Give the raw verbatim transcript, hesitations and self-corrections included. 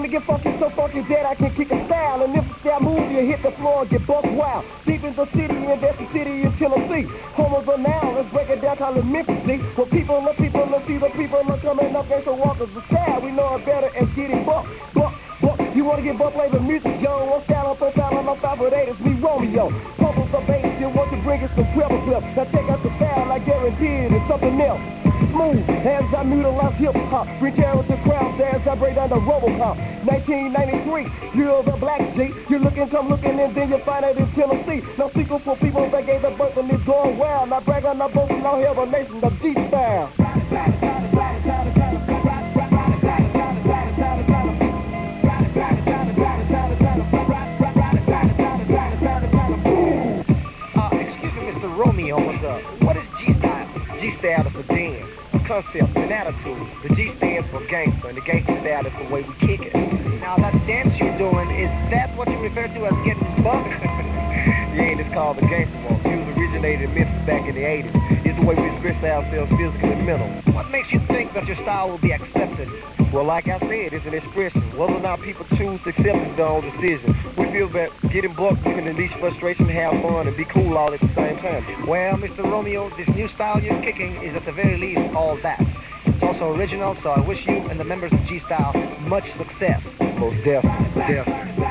get funky, so funky that I can kick a style. And if the style move, you hit the floor and get buck wild. Deep in the city, and that's the city in Tennessee. Home of the now, let's break it down, call it Memphis, see? Where people, the people, the see the people are coming up, gangsta walkers the style. We know it better as getting buck, buck, buck. You wanna get buck flavor music, yo? One style, I'm style, I'm five with eight, it's me, Romeo. Pump the bass, you want to bring it some treble clip. Now check out the style, I guarantee it, it's something else. Smooth, as I utilize hip-hop, bring terror to crowds as I break down the Robocop. nineteen ninety-three, you're the black G. You're looking, come looking, and then you find it in Tennessee. No secret for people that gave the birth and it's going well. Now brag on the boat, now hear the nation, the G-style. Uh, excuse me, Mister Romeo, but, uh, what is G-style? G-style is a dance, a concept, an attitude. The G stands for gangster, and the gangster style is the way we kick it. Now, that dance you're doing, is that what you refer to as getting bucked? Yeah, and it's called the gangster walk. It was originated in Memphis back in the eighties. It's the way we express ourselves physically and mental. What makes you think that your style will be accepted? Well, like I said, it's an expression. Whether or not people choose to accept it is their own decision. We feel that getting bucked, we can release frustration, have fun, and be cool all at the same time. Well, Mister Romeo, this new style you're kicking is at the very least all that. It's also original, so I wish you and the members of G-Style much success. Most definitely, definitely.